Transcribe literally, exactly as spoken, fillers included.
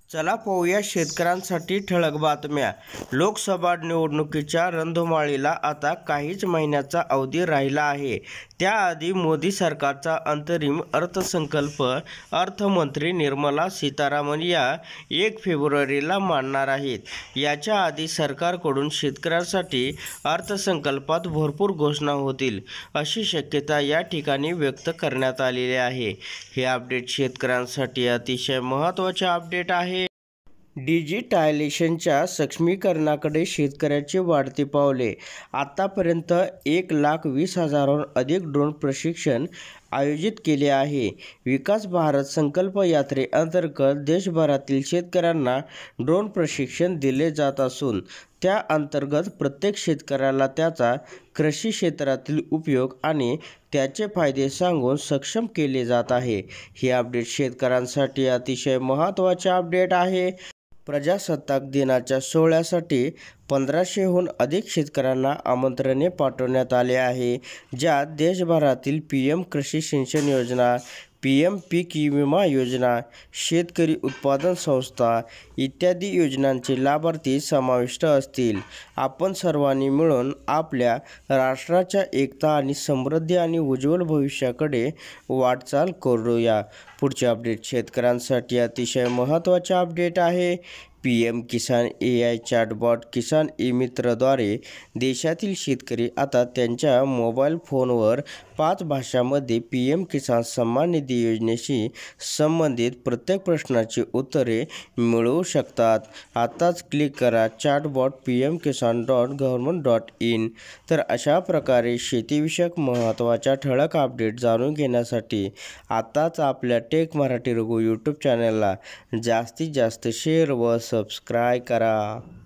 चला पाहूया शेतकऱ्यांसाठी ठळक बातम्या। लोकसभा निवडणुकीच्या रणधुमाळीला आता काहीच महिन्याचा अवधी राहिला आहे। त्याआधी मोदी सरकारचा अंतरिम अर्थसंकल्प अर्थमंत्री निर्मला सीतारामन या एक फेब्रुवारीला मांडणार आहेत। याच्या आधी सरकारकडून शेतकऱ्यांसाठी अर्थसंकल्पात भरपूर घोषणा होतील अशी शक्यता या ठिकाणी व्यक्त करण्यात आलेली आहे। हे अपडेट शेतकऱ्यांसाठी अतिशय महत्त्वाचे अपडेट आहे। डिजिटायलेशनच्या सक्षमीकरणाकडे शेतकऱ्याचे वाढते पावले। आतापर्यंत एक लाख वीस हजारांहून अधिक ड्रोन प्रशिक्षण आयोजित केले आहे। विकास भारत संकल्प यात्रेअंतर्गत देशभरातील शेतकऱ्यांना ड्रोन प्रशिक्षण दिले जात असून त्या अंतर्गत प्रत्येक शेतकऱ्याला त्याचा कृषी क्षेत्रातील उपयोग आणि त्याचे फायदे सांगून सक्षम केले जात आहे। हे अपडेट शेतकऱ्यांसाठी अतिशय महत्त्वाचे अपडेट आहे। प्रजासत्ताक दिनाच्या सोहळ्यासाठी पंधराशेहून अधिक शेतकऱ्यांना आमंत्रणे पाठवण्यात आले आहे, ज्यात देशभरातील पी एम कृषी सिंचन योजना, पी एम पीक विमा योजना, शेतकरी उत्पादन संस्था इत्यादी योजनांचे लाभार्थी समाविष्ट असतील। आपण सर्वांनी मिळून आपल्या राष्ट्राच्या एकता आणि समृद्धी आणि उज्ज्वल भविष्याकडे वाटचाल करूया। पुढचे अपडेट शेतकऱ्यांसाठी अतिशय महत्त्वाचे अपडेट आहे। P M Kisan A I chatbot Kisan e मित्रद्वारे देशातील शेतकरी आता त्यांच्या मोबाईल फोनवर पाच भाषांमध्ये पी एम किसान सन्मान निधी योजनेशी संबंधित प्रत्येक प्रश्नाची उत्तरे मिळवू शकतात। आताच क्लिक करा chatbot P M Kisan dot government dot in. तर अशा प्रकारे शेतीविषयक महत्त्वाच्या ठळक अपडेट जाणून घेण्यासाठी आताच आपल्या टेक मराठी रघु यूट्यूब चॅनलला जास्तीत जास्त शेअर व सबस्क्राईब करा।